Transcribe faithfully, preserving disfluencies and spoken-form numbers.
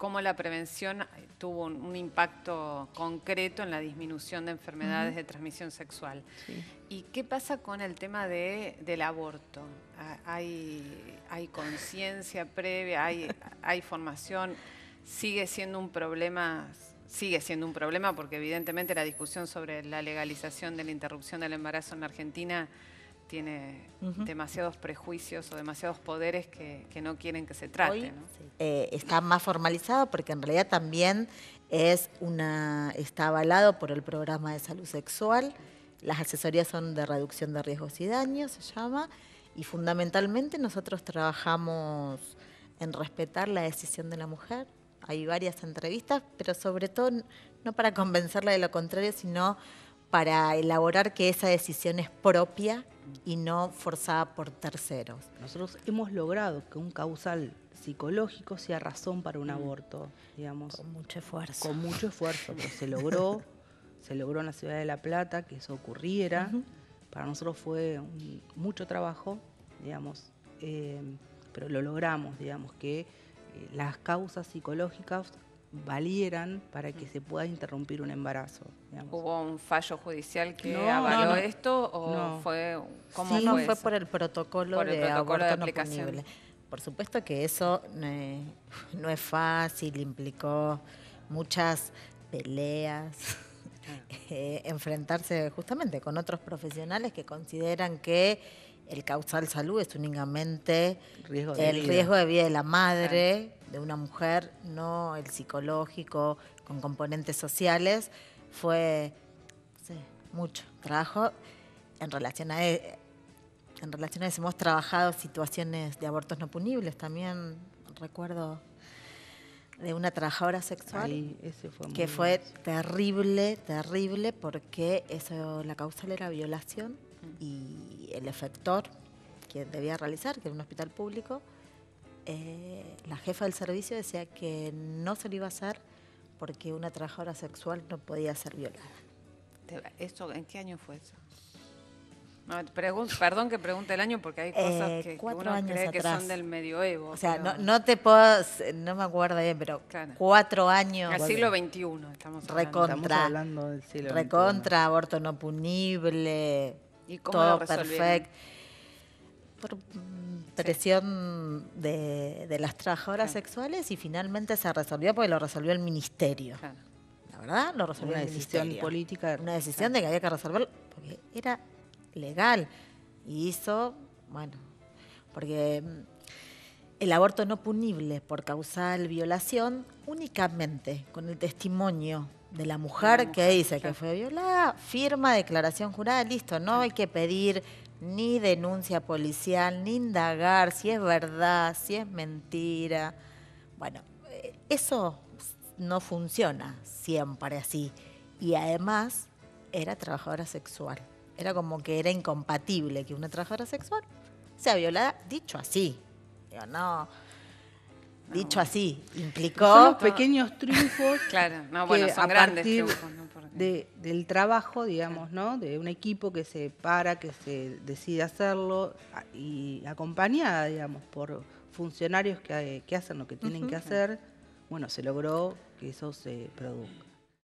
cómo la prevención tuvo un, un impacto concreto en la disminución de enfermedades uh-huh. de transmisión sexual. Sí. ¿Y qué pasa con el tema de, del aborto? ¿Hay, hay conciencia previa? ¿Hay, hay formación? ¿Sigue siendo un problema? Sigue siendo un problema porque evidentemente la discusión sobre la legalización de la interrupción del embarazo en la Argentina tiene uh-huh. demasiados prejuicios o demasiados poderes que, que no quieren que se trate. Hoy, ¿no? sí. eh, está más formalizado porque en realidad también es una, está avalado por el Programa de Salud Sexual. Las asesorías son de reducción de riesgos y daños, se llama, y fundamentalmente nosotros trabajamos en respetar la decisión de la mujer. Hay varias entrevistas, pero sobre todo no para convencerla de lo contrario, sino para elaborar que esa decisión es propia y no forzada por terceros. Nosotros hemos logrado que un causal psicológico sea razón para un aborto, digamos. Con mucho esfuerzo. Con mucho esfuerzo, pero se logró, se logró en la ciudad de La Plata que eso ocurriera. Uh-huh. Para nosotros fue un, mucho trabajo, digamos, eh, pero lo logramos, digamos, que eh, las causas psicológicas valieran para que se pueda interrumpir un embarazo. Digamos. ¿Hubo un fallo judicial que no, avaló no, no. esto o no. fue cómo sí, fue, fue eso? por el protocolo por el de protocolo aborto de no punible. Por supuesto que eso eh, no es fácil, implicó muchas peleas, eh, enfrentarse justamente con otros profesionales que consideran que el causal salud es únicamente riesgo de el vida. riesgo de vida de la madre, claro. de una mujer, no el psicológico, con componentes sociales. Fue sí, mucho trabajo en relación a... En relación a eso hemos trabajado situaciones de abortos no punibles. También recuerdo de una trabajadora sexual Ahí, ese fue que fue terrible, terrible, porque eso, la causal era violación y el efector que debía realizar, que era un hospital público, eh, la jefa del servicio decía que no se lo iba a hacer porque una trabajadora sexual no podía ser violada. ¿Esto, ¿En qué año fue eso? No, pregun- perdón que pregunte el año porque hay cosas eh, que, que cuatro uno años cree atrás. que son del medioevo. O sea, pero... no, no te puedo, no me acuerdo bien, pero claro. cuatro años. Al siglo veintiuno estamos hablando. Recontra, estamos hablando del siglo recontra, veintiuno. Aborto no punible, ¿Y cómo todo lo resolvieron? perfecto. Por presión sí. de, de las trabajadoras claro. sexuales y finalmente se resolvió porque lo resolvió el ministerio. Claro. La verdad, lo resolvió Una el decisión ministerio. política. Una decisión claro. de que había que resolverlo porque era legal. Y hizo, bueno, porque el aborto no punible por causal violación, únicamente con el testimonio de la mujer, la mujer que dice claro. que fue violada, firma declaración jurada, listo, no claro. hay que pedir ni denuncia policial, ni indagar si es verdad, si es mentira. Bueno, eso no funciona siempre así. Y además era trabajadora sexual. Era como que era incompatible que una trabajadora sexual sea violada, dicho así. Digo, no, dicho no. así, implicó... Son los pequeños triunfos claro, no, bueno, son grandes triunfos. ¿no? Porque... de, del trabajo, digamos, ¿no? De un equipo que se para, que se decide hacerlo y acompañada, digamos, por funcionarios que, que hacen lo que tienen uh-huh. que hacer, bueno, se logró que eso se produzca.